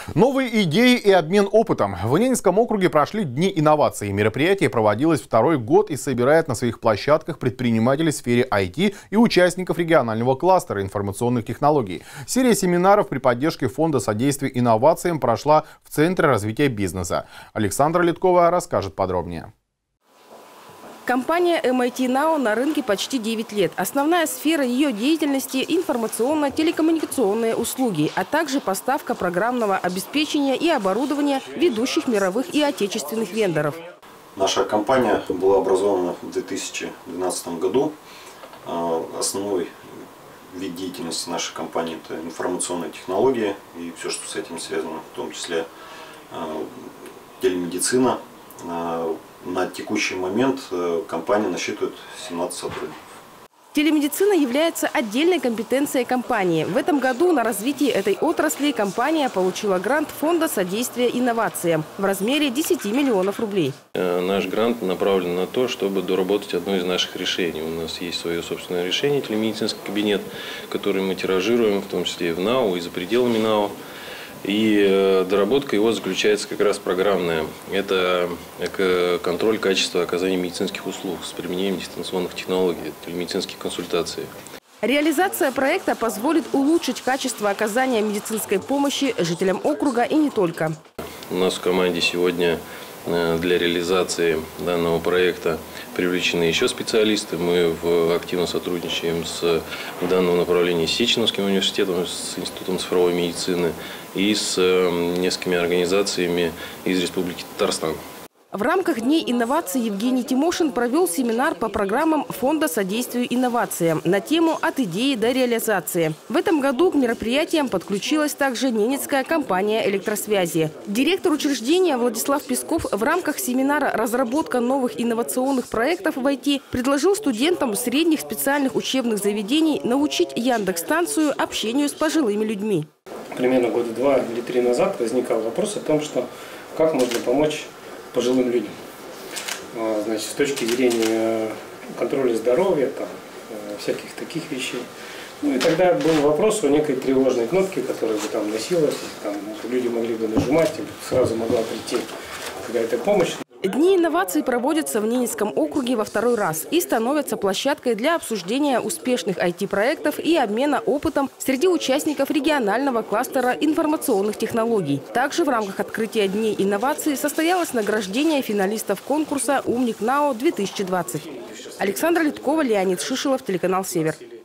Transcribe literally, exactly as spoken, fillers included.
Новые идеи и обмен опытом. В Ненецком округе прошли дни инноваций. Мероприятие проводилось второй год и собирает на своих площадках предпринимателей в сфере ай ти и участников регионального кластера информационных технологий. Серия семинаров при поддержке Фонда содействия инновациям прошла в Центре развития бизнеса. Александра Литкова расскажет подробнее. Компания эм ай ти нау на рынке почти девять лет. Основная сфера ее деятельности – информационно-телекоммуникационные услуги, а также поставка программного обеспечения и оборудования ведущих мировых и отечественных вендоров. Наша компания была образована в две тысячи двенадцатом году. Основной вид деятельности нашей компании – это информационные технологии и все, что с этим связано, в том числе телемедицина. На текущий момент компания насчитывает семнадцать сотрудников. Телемедицина является отдельной компетенцией компании. В этом году на развитие этой отрасли компания получила грант Фонда содействия инновациям в размере десяти миллионов рублей. Наш грант направлен на то, чтобы доработать одно из наших решений. У нас есть свое собственное решение, телемедицинский кабинет, который мы тиражируем, в том числе и в НАУ, и за пределами НАУ. И доработка его заключается как раз программная. Это контроль качества оказания медицинских услуг с применением дистанционных технологий, телемедицинские консультации. Реализация проекта позволит улучшить качество оказания медицинской помощи жителям округа и не только. У нас в команде сегодня для реализации данного проекта привлечены еще специалисты. Мы активно сотрудничаем с в данном направлении с Сеченовским университетом, с Институтом цифровой медицины и с несколькими организациями из Республики Татарстан. В рамках Дней инноваций Евгений Тимошин провел семинар по программам Фонда содействия инновациям на тему «От идеи до реализации». В этом году к мероприятиям подключилась также ненецкая компания электросвязи. Директор учреждения Владислав Песков в рамках семинара «Разработка новых инновационных проектов в ай ти» предложил студентам средних специальных учебных заведений научить Яндекс-станцию общению с пожилыми людьми. Примерно года два или три назад возникал вопрос о том, что как можно помочь пожилым людям. Значит, с точки зрения контроля здоровья, там, всяких таких вещей. Ну и тогда был вопрос о некой тревожной кнопке, которая бы там носилась, там люди могли бы нажимать, и сразу могла прийти какая-то помощь. Дни инноваций проводятся в Ненецком округе во второй раз и становятся площадкой для обсуждения успешных ай ти-проектов и обмена опытом среди участников регионального кластера информационных технологий. Также в рамках открытия Дней инноваций состоялось награждение финалистов конкурса «Умник НАО-две тысячи двадцать». Александра Литкова, Леонид Шишилов, телеканал «Север».